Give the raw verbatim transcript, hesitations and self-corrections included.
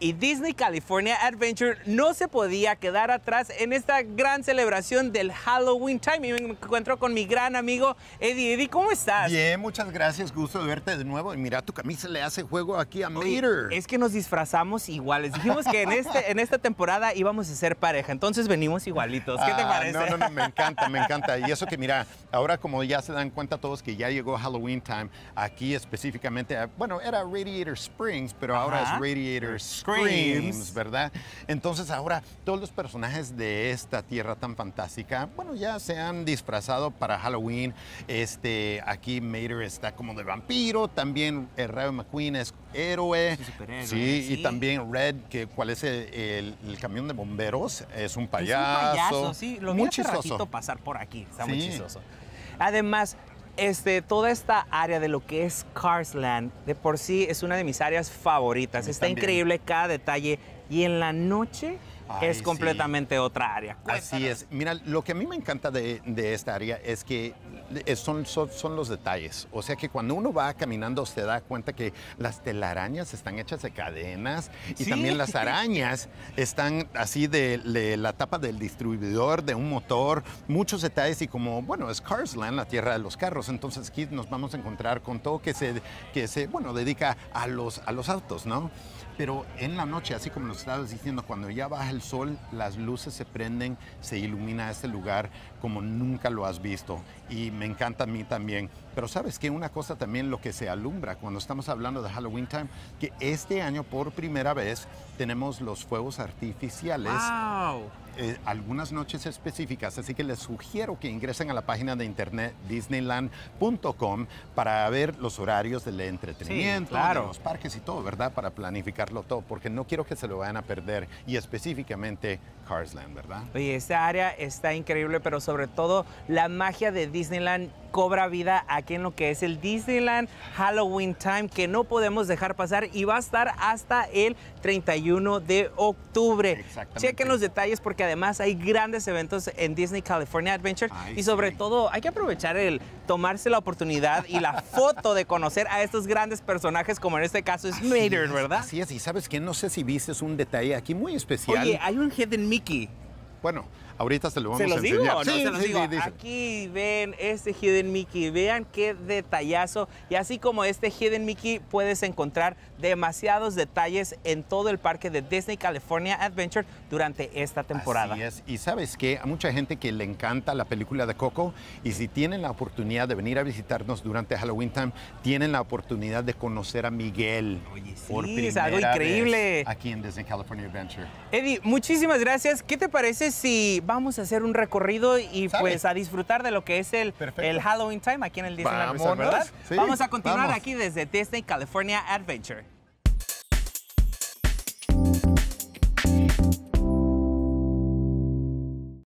Y Disney California Adventure no se podía quedar atrás en esta gran celebración del Halloween Time. Y me encuentro con mi gran amigo Eddie. Eddie, ¿cómo estás? Bien, muchas gracias. Gusto de verte de nuevo. Y mira, tu camisa le hace juego aquí a Mater. Es que nos disfrazamos iguales. Dijimos que en, este, en esta temporada íbamos a ser pareja. Entonces venimos igualitos. ¿Qué te ah, parece? No, no, no, me encanta, me encanta. Y eso que mira, ahora como ya se dan cuenta todos que ya llegó Halloween Time, aquí específicamente, bueno, era Radiator Springs, pero Ajá. ahora es Radiator Screams, ¿verdad? Entonces ahora todos los personajes de esta tierra tan fantástica, bueno, ya se han disfrazado para Halloween. Este, aquí Mater está como de vampiro, también el Rayo McQueen es héroe. Sí, superhéroe, sí, sí. Y también Red, que cuál es el, el, el camión de bomberos, es un payaso. Es un payaso, sí. Lo vi muy hace chistoso. ratito pasar por aquí. Está Sí. muy chistoso. Además, este, toda esta área de lo que es Cars Land, de por sí es una de mis áreas favoritas. Está también. increíble cada detalle. Y en la noche Ay, es sí. completamente otra área. Así Cuéntanos. es. Mira, lo que a mí me encanta de, de esta área es que es- son, son, son los detalles. O sea que cuando uno va caminando se da cuenta que las telarañas están hechas de cadenas y Sí. también las arañas están así de, de la tapa del distribuidor, de un motor, muchos detalles y como, bueno, es Cars Land, la tierra de los carros, entonces aquí nos vamos a encontrar con todo que se, que se bueno, dedica a los, a los autos, ¿no? Pero en la noche, así como nos estabas diciendo, cuando ya baja el sol, las luces se prenden, se ilumina este lugar como nunca lo has visto. Y me encanta a mí también. Pero sabes que una cosa también lo que se alumbra cuando estamos hablando de Halloween Time, que este año por primera vez tenemos los fuegos artificiales. ¡Wow! Eh, algunas noches específicas, así que les sugiero que ingresen a la página de internet disneyland punto com para ver los horarios del entretenimiento, Sí, claro. de los parques y todo, ¿verdad? Para planificarlo todo, porque no quiero que se lo vayan a perder, y específicamente Cars Land, ¿verdad? Oye, esta área está increíble, pero sobre todo la magia de Disneyland cobra vida aquí en lo que es el Disneyland Halloween Time, que no podemos dejar pasar y va a estar hasta el treinta y uno de octubre. Exactamente. Chequen los detalles porque además hay grandes eventos en Disney California Adventure. Ay, y sobre sí. todo hay que aprovechar el tomarse la oportunidad y la foto de conocer a estos grandes personajes, como en este caso es Así Mater, es, ¿verdad? Así es, y ¿sabes qué? No sé si viste un detalle aquí muy especial. Oye, hay un Hidden Mickey. Bueno, ahorita se lo vamos ¿Se los a digo enseñar. o no? Sí, Se los sí, digo. sí, dice. Aquí ven este Hidden Mickey. Vean qué detallazo. Y así como este Hidden Mickey, puedes encontrar demasiados detalles en todo el parque de Disney California Adventure durante esta temporada. Así es. Y sabes que a mucha gente que le encanta la película de Coco, y si tienen la oportunidad de venir a visitarnos durante Halloween Time, tienen la oportunidad de conocer a Miguel. Oye, sí, por es algo primera increíble. vez aquí en Disney California Adventure. Eddie, muchísimas gracias. ¿Qué te parece si vamos a hacer un recorrido y ¿Sabe? pues a disfrutar de lo que es el, Perfecto. el Halloween Time aquí en el Disneyland Resort, Vámonos. ¿verdad? Sí, vamos a continuar vamos. aquí desde Disney California Adventure.